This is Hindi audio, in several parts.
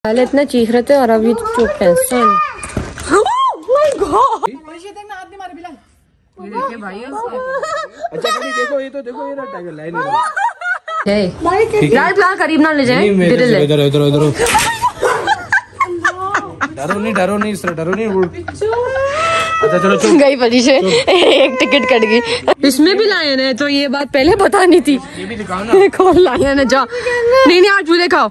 पहले इतना चीख रहे थे और अभी चुप है। सुन देखिए भाई, अच्छा देखो ये तो देखो, ये ना टाइगर लाइन है। करीब ना ले जाए। इधर इधर इधर डरो नहीं इस तरह डरो नहीं। अच्छा चलो चुप। गई परी से एक टिकट कट गई। इसमें भी लायन है तो ये बात पहले बतानी थी। ये भी दिखाओ ना। कौन लायन है? जा नहीं आज झूले खाओ।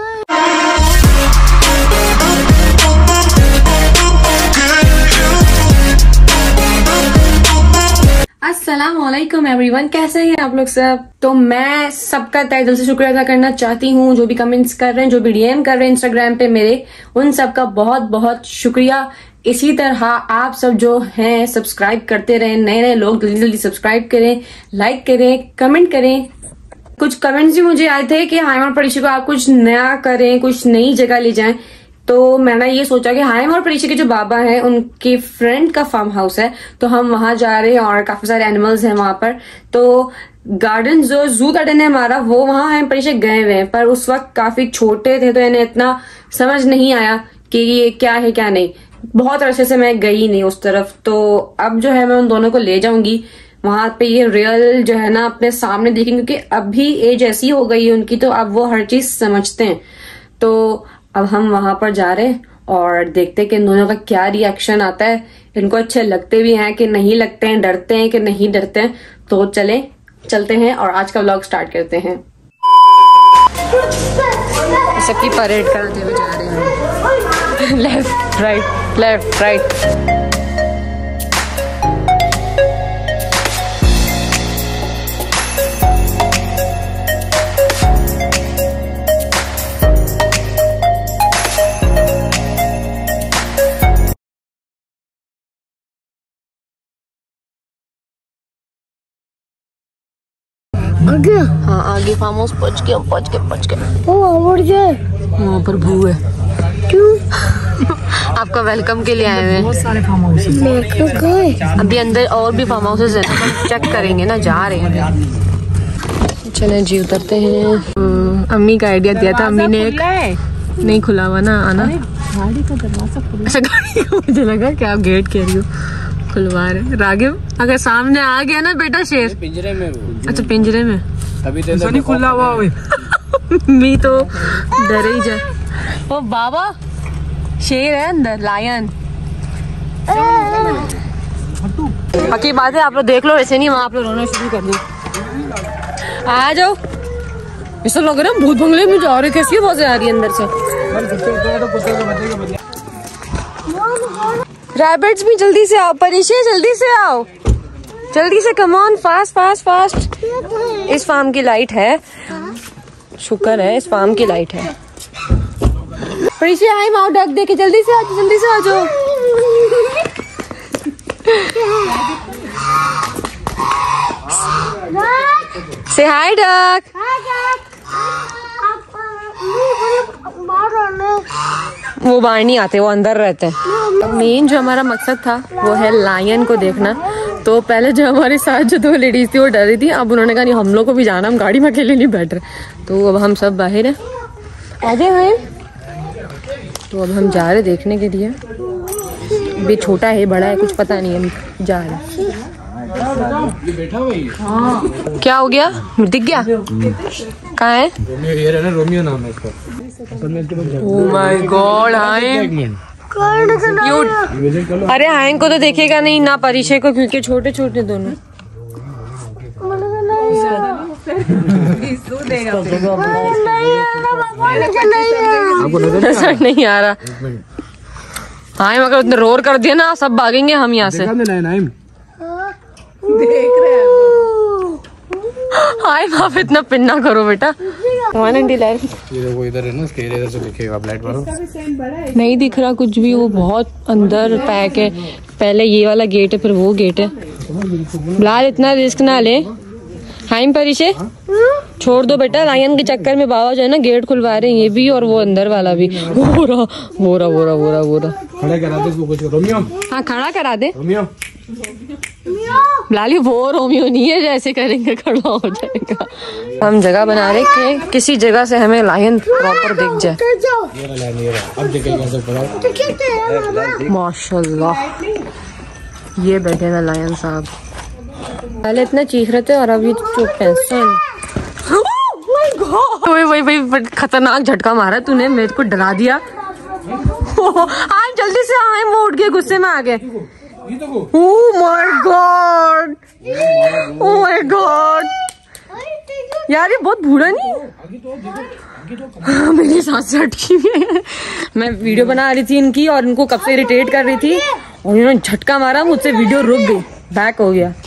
अस्सलामुअलैकुम एवरीवन, कैसे हैं आप लोग सब? तो मैं सबका तहे दिल से शुक्रिया अदा करना चाहती हूँ जो भी कमेंट्स कर रहे हैं, जो भी डीएम कर रहे हैं इंस्टाग्राम पे मेरे, उन सबका बहुत बहुत शुक्रिया। इसी तरह आप सब जो हैं सब्सक्राइब करते रहें, नए नए लोग जल्दी जल्दी सब्सक्राइब करें, लाइक करें, कमेंट करें। कुछ कमेंट्स भी मुझे आए थे कि हाइम और परीक्षा को आप कुछ नया करें, कुछ नई जगह ले जाएं। तो मैंने ये सोचा कि हाइम और परीक्षा के जो बाबा हैं उनके फ्रेंड का फार्म हाउस है, तो हम वहां जा रहे हैं और काफी सारे एनिमल्स हैं वहां पर। तो गार्डन जो जू गार्डन है हमारा वो वहां हाइम परीक्षा गए हुए हैं, पर उस वक्त काफी छोटे थे तो इन्हें इतना समझ नहीं आया कि ये क्या है क्या नहीं। बहुत अरसे से मैं गई नहीं उस तरफ, तो अब जो है मैं उन दोनों को ले जाऊंगी वहां पे, ये रियल जो है ना अपने सामने देखेंगे, क्योंकि अभी एज ऐसी हो गई है उनकी तो अब वो हर चीज समझते हैं। तो अब हम वहां पर जा रहे हैं और देखते हैं कि इन दोनों का क्या रिएक्शन आता है। इनको अच्छे लगते भी हैं कि नहीं लगते हैं, डरते हैं कि नहीं डरते हैं। तो चलते हैं और आज का व्लॉग स्टार्ट करते हैं। सबकी परेड करते हुए जा रहे हैं। Left right left right. आगे? हाँ आगे फार्म हाउस पहुंच गए। वहाँ पर भू है। क्यों? आपका वेलकम के लिए आए हुए हैं। बहुत सारे फार्म हाउस हैं। अभी अंदर और भी फार्म हाउसेस हैं, हम चेक करेंगे ना, जा रहे हैं। चले जी उतरते हैं। अम्मी का आइडिया दिया था, अम्मी ने एक नहीं खुला हुआ ना आना। गाड़ी का दरवाजा खुला। अच्छा गाड़ी का मुझे लगा कि आप गेट कह रही हो, खुलवा रहे। रागिब अगर सामने आ गया ना बेटा शेर पिंजरे में वो। अच्छा पिंजरे में तभी तो नहीं खुला हुआ। मी तो डर ही जा। ओ बाबा शेर है अंदर, लायन। बाकी बात है आप लोग देख लो, ऐसे नहीं वहाँ आप लोग रोना शुरू कर दो। आ जाओ। ऐसा लग रहा है भूत बंगले में जा रहे, कैसी आवाजें आ रही है अंदर से। रैबिट्स भी जल्दी से आओ, परीक्षा जल्दी से आओ, जल्दी से, come on, fast fast fast. इस फार्म की लाइट है, शुक्र है इस फार्म की लाइट है। परीक्षा आई माओ डक दे के जल्दी से आ जाओ, जल्दी से आ जाओ। से हाय डक। वो बाहर नहीं आते, वो अंदर रहते हैं। मेन जो हमारा मकसद था वो है लायन को देखना। तो पहले जो हमारे साथ जो दो लेडीज थी वो डर रही थी, अब उन्होंने कहा नहीं हम लोग को भी जाना, हम गाड़ी में अकेले नहीं बैठ रहे। तो अब हम सब बाहर हैं, आगे हैं। तो अब हम जा रहे देखने के लिए। अभी छोटा है बड़ा है कुछ पता नहीं, हम जा रहे। क्या हो गया? दिख गया? कहाँ है? रोमियो नाम है इसका। Oh my god, Haim cute. अरे हाइम को तो देखेगा नहीं ना परीक्षा को, क्योंकि छोटे छोटे दोनों। नजर नहीं आ रहा। हाइम अगर उतने रोर कर दिया ना सब भागेंगे हम यहाँ से। देख रहे हैं हाय आप इतना पिन्ना करो बेटा। 190 लाइट वो इधर है ना, इसके इधर से दिखेगा। लाइट मारो। नहीं दिख रहा कुछ भी, वो बहुत अंदर पैक है। पहले ये वाला गेट है फिर वो गेट है। बिलाल इतना रिस्क ना ले। हाइम परीक्षे छोड़ दो बेटा, लायन के चक्कर में बाबा जो है ना गेट खुलवा रहे हैं, ये भी और वो अंदर वाला भी। वो रहा। खड़ा करा दे इसको कुछ। रोमियो हाँ खड़ा करा दे। रोमियो लाली वो रोमियो नहीं है जैसे करेंगे खड़ा हो जाएगा। हम जगह बना रहे थे, किसी जगह से हमें लायन प्रॉपर दिख जाए। माशाल्लाह ये बैठे ना लायन साहब। पहले इतना चीख रहे थे और अभी चुप हैं। सुन वही खतरनाक झटका मारा तूने, मेरे को डरा दिया। आए जल्दी से आए, वो उठ गए, गुस्से में आ गए। Oh my god, oh my god यार ये बहुत बूढ़ा नहीं मेरी सांस अटकी हुई है। मैं वीडियो बना रही थी इनकी और इनको कब से इरिटेट कर रही थी और इन्होंने झटका मारा, मुझसे वीडियो रुक गई, बैक हो गया।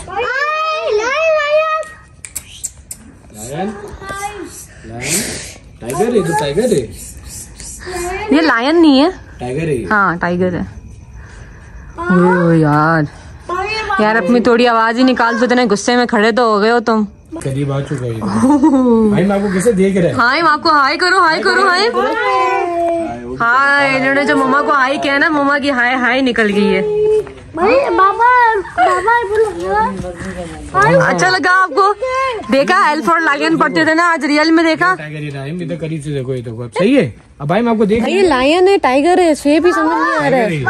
टाइगर है, तो टाइगर है। ये लायन नहीं है, टाइगर है। हाँ टाइगर है। ओ यार यार अपनी थोड़ी आवाज ही निकाल, तो इतने गुस्से में खड़े तो हो गए हो तुम। करीब आ चुका है भाई, मैं आपको कैसे देख रहा है। हाय आपको हाय करो, हाय करो, हाय हाय। इन्होंने जो मम्मा को हाय किया ना, मम्मा की हाय हाय निकल गई है। अच्छा लगा आपको? देखा एल फॉर लायन पढ़ते थे ना, आज रियल में देखा। टाइगर ही लायन, इधर करीब से देखो, ये तो सही है। अब भाई मैं आपको देख, ये लायन है टाइगर है, शेप ही समझ नहीं आ रहा है।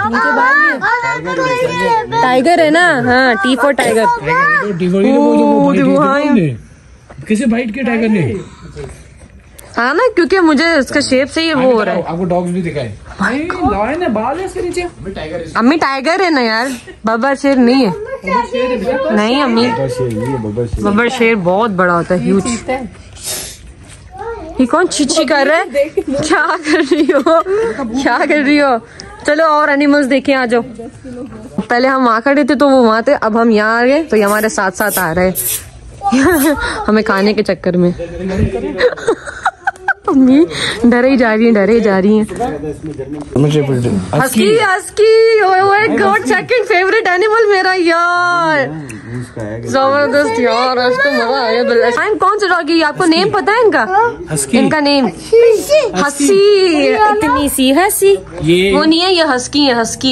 टाइगर है ना, हाँ टी फॉर टाइगर। किसे बाइट किया टाइगर ने? हाँ ना, क्योंकि मुझे इसका शेप से ही वो हो रहा है। आपको डॉग्स भी दिखाए। लायन है, बाल है इसके नीचे। अम्मी टाइगर है ना यार, बब्बर शेर नहीं है। नहीं अम्मी, बब्बर शेर बहुत बड़ा होता है, ह्यूज। ये कौन छिछी कर रहा है? क्या कर रही हो, क्या कर रही हो? चलो और एनिमल्स देखें, आ जाओ। पहले हम वहाँ खड़े थे तो वो वहाँ थे, अब हम यहाँ आ गए तो ये हमारे साथ साथ आ रहे हमें खाने के चक्कर में। अम्मी डरे ही जा रही है, डरे ही जा रही है। Husky, husky, oh my god, second favourite animal मेरा यार, जबरदस्त यार, आज तो मजा आ गया। कौन सा डॉगी, आपको नेम पता है इनका? हस्की। इनका नेम हस्सी, इतनी सी हस्सी। ये वो नहीं है, ये हस्की है, हस्की।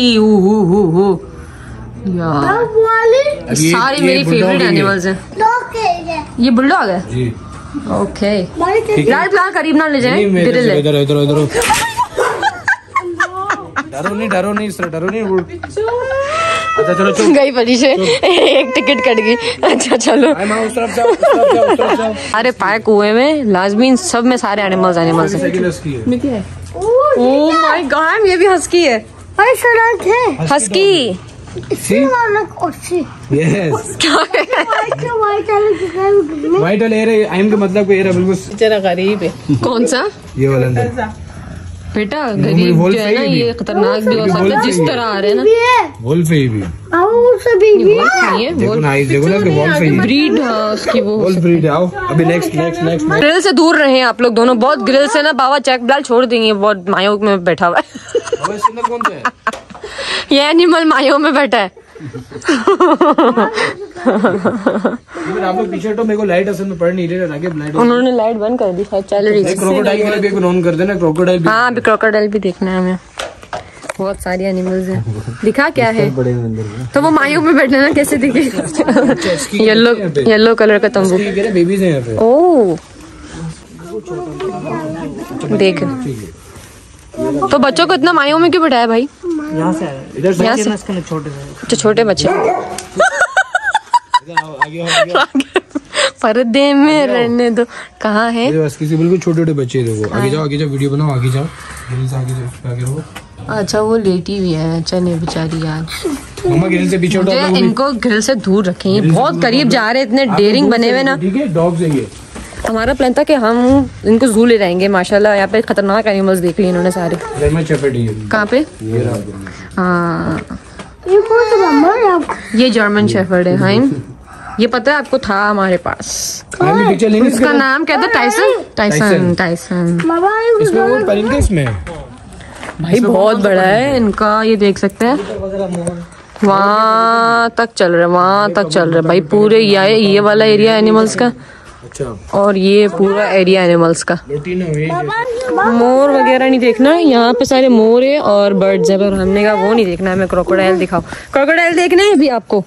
यार सारे मेरी फेवरेट एनिमल्स हैं। ये बुलडॉग है जी, ओके। लाल प्लान करीब ना ले जाए, इधर इधर इधर। डरो नहीं सर, डरो नहीं। अच्छा चलो चलो, गई पली से एक टिकट कट गई। अच्छा चलो, उस तरफ जाओ, उस तरफ जाओ। अरे पार्क हुए में लाजमी सब में सारे एनिमल्स हैं। ओह माय गॉड, ये भी हस्की है। हस्की व्हाइट वाले आइम के मतलब बिल्कुल जरा गरीब है। कौन सा? ये वाला बेटा गरीब जो है ना, ये खतरनाक भी हो सकता है जिस तरह आ रहे हैं ना। वोल्फ है ये भी। देखो ना, देखो ना कि वोल्फ है, ब्रीड उसकी, वो वोल्फ ब्रीड है। आओ अभी नेक्स्ट। ग्रिल से दूर रहे आप लोग दोनों, बहुत ग्रिल से ना बाबा चेक बिलाल छोड़ देंगे, बहुत मायो में बैठा हुआ है। कौन सा है? ये एनिमल मायो में बैठा है। आप लोग पीछे तो, मेरे को लाइट असल में पड़ नहीं रही, आगे लाइट उन्होंने लाइट बंद कर दी शायद, चल रही है। क्रोकोडाइल के लिए भी ऑन कर देना, क्रोकोडाइल भी। हाँ अभी क्रोकोडाइल भी देखना है हमें, बहुत सारी एनिमल्स हैं। दिखा क्या है? तो वो मायूं में बैठना ना, कैसे दिखे? येलो कलर का तंबू। बेबीज हैं यहाँ पे। ओह देख, तो बच्चों को इतना मायूं में क्यों बिठाया भाई? यहाँ से इधर से छोटे अच्छा छोटे बच्चे पर्दे में रहने दो। कहाँ है? बिल्कुल छोटे छोटे बच्चे। देखो आगे जाओ, आगे जाओ, वीडियो बनाओ, आगे जाओ, आगे रहो। अच्छा वो लेटी हुई है, चने बेचारी यार। मम्मा ग्रिल से पीछे हटो, इनको ग्रिल से दूर रखें, ये बहुत करीब जा रहे हैं, इतने डेयरिंग बने हुए ना। ठीक है, डॉग्स है ये। हमारा प्लान था कि हम इनको जू ले जाएंगे। माशाल्लाह यहाँ पे खतरनाक एनिमल्स देख लिए इन्होंने सारे। कहाँ पे? हाँ ये जर्मन शेफर्ड है। हाँ ये पता है आपको, था हमारे पास। इसका नाम क्या था? टाइसन। Tyson Tyson. इसमें वो परिंदे इसमें भाई बहुत बड़ा है इनका, ये देख सकते हैं, वहाँ तक चल रहा है, वहाँ तक चल रहा है भाई। पूरे ये वाला एरिया एनिमल्स का अच्छा। और ये पूरा एरिया एनिमल्स का। मोर वगैरह नहीं देखना, यहाँ पे सारे मोर है और बर्ड्स है, पर हमने कहा वो नहीं देखना, हमें क्रोकोडाइल दिखाओ। क्रोकोडाइल देखना है अभी आपको?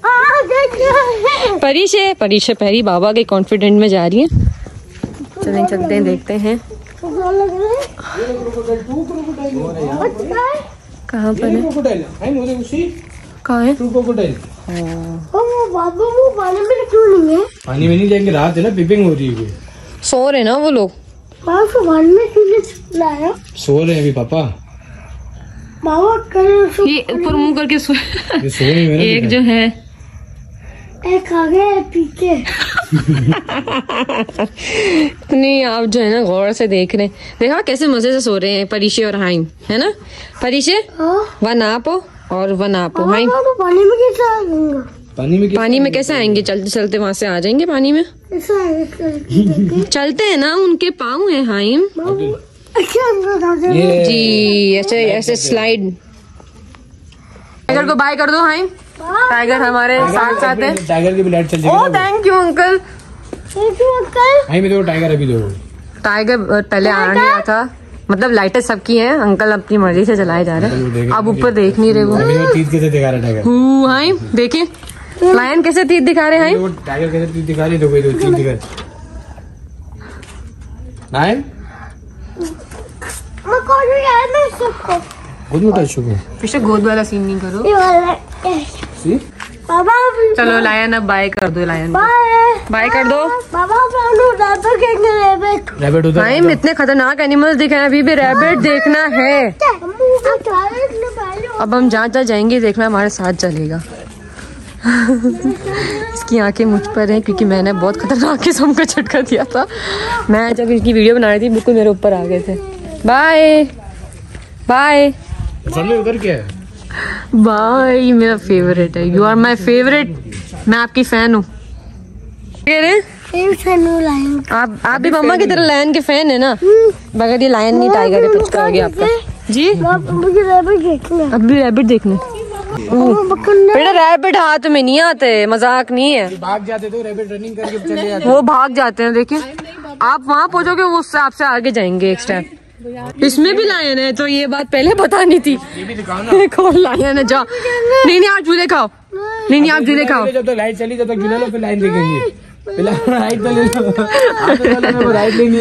परीश पहरी बाबा के कॉन्फिडेंट में जा रही है। चलें चलते हैं, देखते हैं कहाँ पर है, कहाँ है? पानी में नहीं जाएंगे, रात है ना, पिपिंग हो रही है। सो रहे ना वो लोग। सो रहे हैं अभी पापा। ये ऊपर मुंह करके सो रहे हैं। एक जो है एक आगे पीछे। नहीं, आप जो है ना गौर से देख रहे हैं, देखा कैसे मजे से सो रहे हैं परीशे और हाइम, है ना? परीशे वन आप और वन आप हाइम। पानी में कैसे आएंगे? पानी में कैसे आएंगे? चलते चलते वहाँ से आ जाएंगे पानी में। चलते हैं ना, उनके पाँव है हाइम जी, ऐसे ऐसे स्लाइड। टाइगर को बाय कर दो हाइम। टाइगर हमारे साथ साथ है। टाइगर की भी लाइट चल oh thank you uncle. Haim देखो टाइगर अभी देखो। टाइगर पहले आ नहीं रहा था, मतलब लाइटें सबकी हैं, अंकल अपनी मर्जी से चलाए जा रहे हैं। अब ऊपर देख नहीं रहे वो। तीत कैसे दिखा रहा टाइगर? हाइम देखिए लायन कैसे तीत दिखा रहे हैं। टाइगर कैसे तीत दिखा रही है, देखो तीत दिखा। नाइन गोद में टच हो। पीछे गोद वाला सीन नहीं करो। बाबा चलो लायन अब बाय कर दो, लायन बाय कर दो। रैबिट उधर। हाइम इतने खतरनाक एनिमल्स दिखे हैं, अभी भी रैबिट देखना है। अब हम जहाँ जहाँ जाएंगे देखना हमारे साथ चलेगा। इसकी आंखें मुझ पर हैं क्योंकि मैंने बहुत खतरनाक किस्म का झटका दिया था। मैं जब इसकी वीडियो बना रही थी बिल्कुल मेरे ऊपर आ गए थे। Bye bye. उधर क्या है? बाय, मेरा फेवरेट है। You are my favourite. मैं आपकी फैन हूँ। आप भी मम्मा की तरह लायन के फैन है ना? मगर ये लायन नहीं टाइगर है। पक्का आ गया आपका जी। अब भी रैबिट देखने। बेटा रैबिट हाथ में नहीं आते, मजाक नहीं है। भाग जाते तो रैबिट रनिंग करके चले जाते। वो भाग जाते हैं। देखिए आप वहाँ पहुँचोगे वो उससे आपसे आगे जाएंगे एक स्टेप। इसमें भी लायन है तो ये बात पहले बतानी थी। ये भी दिखाओ ना। कौन लायन है? जाओ। नहीं आप झूले खाओ। नहीं आप झूले खाओ। जब तक लाइट चली तब तक झूला लो, फिर लाइन देखेंगे। राइट तो ले लो। राइट लेनी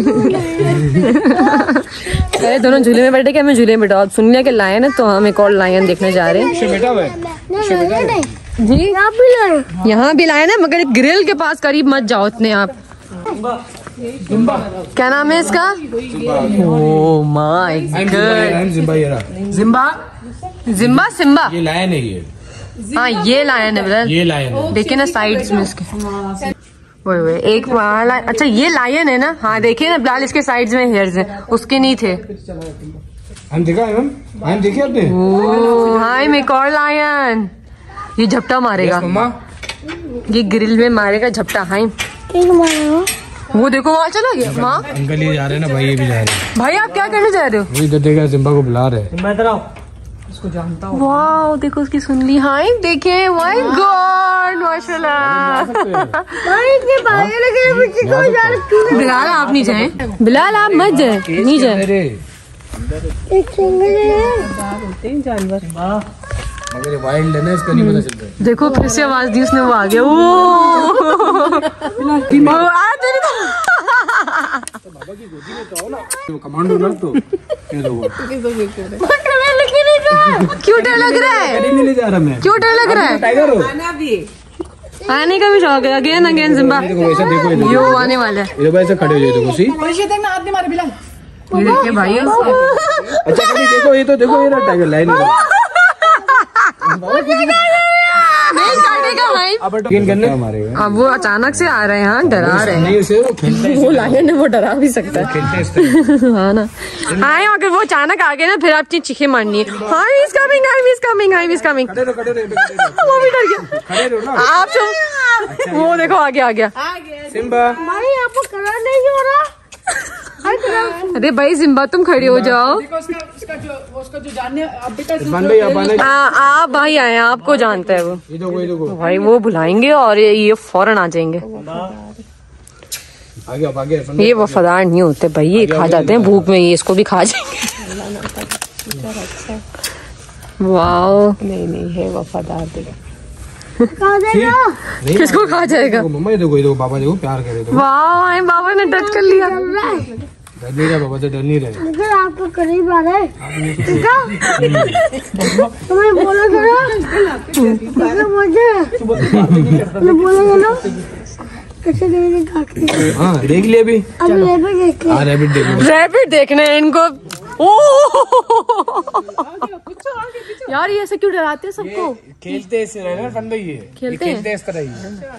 है। दोनों झूले में बैठे, क्या हमें झूले में बैठाओ। सुन लिया कि लायन है तो हम एक और लायन देखने जा रहे हैं। बेटा है जी यहाँ भी लायन है, मगर ग्रिल के पास करीब मत जाओ इतने आप। क्या नाम है इसका? Oh my god. Zimba Zimba Simba. ये लायन है। ये हाँ ये लायन है ब्रदर। ये लायन है। देखिए ना साइड्स में इसके। वो एक वाला। अच्छा ये लायन है ना? हाँ देखिए ना बिलाल, इसके साइड्स में हेयर्स हैं, उसके नहीं थे। हम देखा है हम देखे आपने? ओह हाय एक और लायन। ये झपटा मारेगा। ये ग्रिल में मारेगा झपटा। हाय वो देखो वहाँ चला गया। माँ अंकल ये जा रहे हैं ना, भाई ये भी जा रहे हैं। भाई आप क्या करने जा रहे हो? वही इधर देखा, जिम्बा को बुला रहे हैं। मैं इधर आओ, इसको जानता हूँ। वाह देखो उसकी सुन ली। हाय देखे, माय गॉड माशाल्लाह। बिलाल आप नहीं जाए, बिलाल आप मत जाए, नहीं जाए। जानवर मगर ये वाइल्ड है ना, इसका नहीं पता चलता है। देखो फिर से आवाज दी उसने, वो आ गया। कमांडो लग तो क्यों डर लग रहा है? नहीं ले जा रहा मैं। क्यों डर लग रहा है? टाइगर हो आने का भी शौक है। Again again Zimba. देखो देखो यो आने वाला है। ये भाई ऐसे खड़े हो जाए देखो। सी ये देखिए भाई। अच्छा कभी देखो, ये तो देखो, ये रहा टाइगर लाइन है। नहीं काटेगा भाई। अब वो अचानक से आ रहे हैं। हाँ डरा रहे हैं। नहीं उसे वो खेलते हैं। वो लायन है, वो डरा भी सकता है। खेलते हैं इस तरह। हाँ ना। हाँ अगर वो अचानक आ गए ना फिर आपकी चीखें मारनी है। हाँ is coming, I is coming, I is coming. खड़े वो भी डर गया। खड़े रहो ना आप चुप। वो देखो आ गया। सिम्बा। आपको कलर नहीं हो रहा। अरे भाई जिम्बा तुम खड़े हो जाओ। उसका जो जानने आप भाई आए, आपको जानता है वो। ये देखो भाई वो बुलाएंगे और ये फौरन आ जाएंगे। आगे आप आगे। ये वफादार नहीं होते भाई, ये खा जाते हैं भूख में, ये इसको भी खा जाएंगे। वाओ, नहीं है वफादार। किसको खा जाएगा? मम्मा देखो बाबा देखो प्यार करे तो। वाह, बाबा ने टच कर लिया। डर नहीं रहा बाबा से, डर नहीं रहे। लेकिन आपको करीब आ रहे तुम्हें बोला बोला कैसे हाँ देख लिया अभी। रैबिट देखना है इनको। यार ये ऐसे क्यों डराते हैं सबको? खेलते इससे रहे ना फन भाई, ये खेलते इस तरह ही।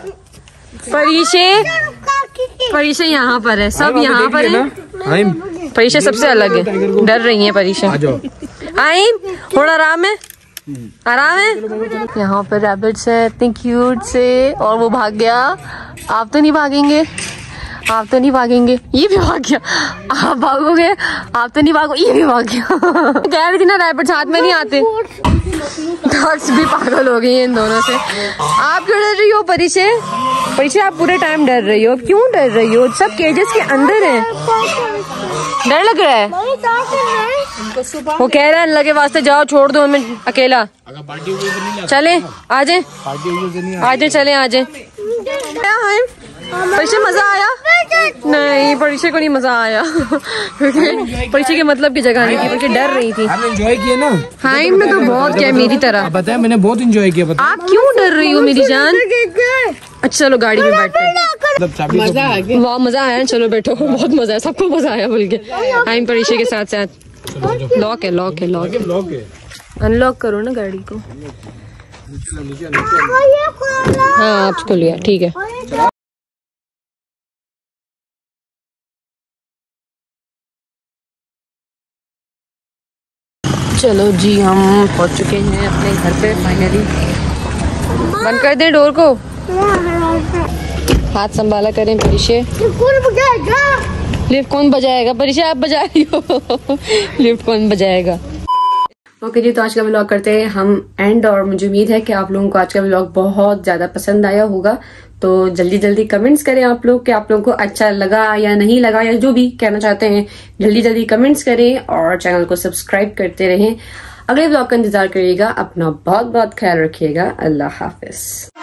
परीशे यहाँ पर है, सब यहाँ पर है। परीशे सबसे अलग है, डर रही है परीशे। आइम थोड़ा आराम है, आराम है। यहाँ पर रैबिट्स है इतनी क्यूट से, और वो भाग गया। आप तो नहीं भागेंगे, आप तो नहीं भागेंगे। ये भी भाग गया। आप भागोगे, आप तो नहीं भागो, ये भी भाग गया। कह रही थी ना रैबिट्स हाथ में नहीं आते। डॉग्स भी पागल हो गई हैं इन दोनों से। आप क्यों डर रही हो परीशे? परीशे आप पूरे टाइम डर रही हो, क्यों डर रही हो? सब केजेस के अंदर है, डर लग रहा है। वो कह रहा है अल्लाह के वास्ते जाओ, छोड़ दो हमें अकेला। चले आजे, आजे चले आजे। परीशे मजा आया? नहीं, परीशे को नहीं मजा आया। परीशे के मतलब की जगह नहीं थी, बल्कि डर रही थी। आपने एंजॉय किया ना? हाँ, मैं तो बहुत क्या मेरी तरह। बताया मैंने बहुत एंजॉय किया। आप क्यों डर रही हो मेरी जान? अच्छा चलो गाड़ी में बैठते हैं। मजा आ गया। वाह मजा आया, चलो बैठो। बहुत मजा है, सबको मजा आया बोल के। हम परीशे के साथ साथ। लॉक है, लॉक है, लॉक है। अनलॉक करो ना गाड़ी को। हाँ आप खोल लिया, ठीक है। चलो जी, हम पहुंच चुके हैं अपने घर पे फाइनली। बंद कर दें डोर को, हाथ संभाला करें परीशे। लिफ्ट कौन बजाएगा? परीशे आप बजा रही हो। लिफ्ट कौन बजाएगा? ओके जी, तो आज का व्लॉग करते हैं हम एंड, और मुझे उम्मीद है कि आप लोगों को आज का व्लॉग बहुत ज्यादा पसंद आया होगा। तो जल्दी जल्दी कमेंट्स करें आप लोग कि आप लोगों को अच्छा लगा या नहीं लगा, या जो भी कहना चाहते हैं जल्दी जल्दी कमेंट्स करें, और चैनल को सब्सक्राइब करते रहें। अगले व्लॉग का इंतजार करिएगा। अपना बहुत बहुत ख्याल रखिएगा। अल्लाह हाफिज।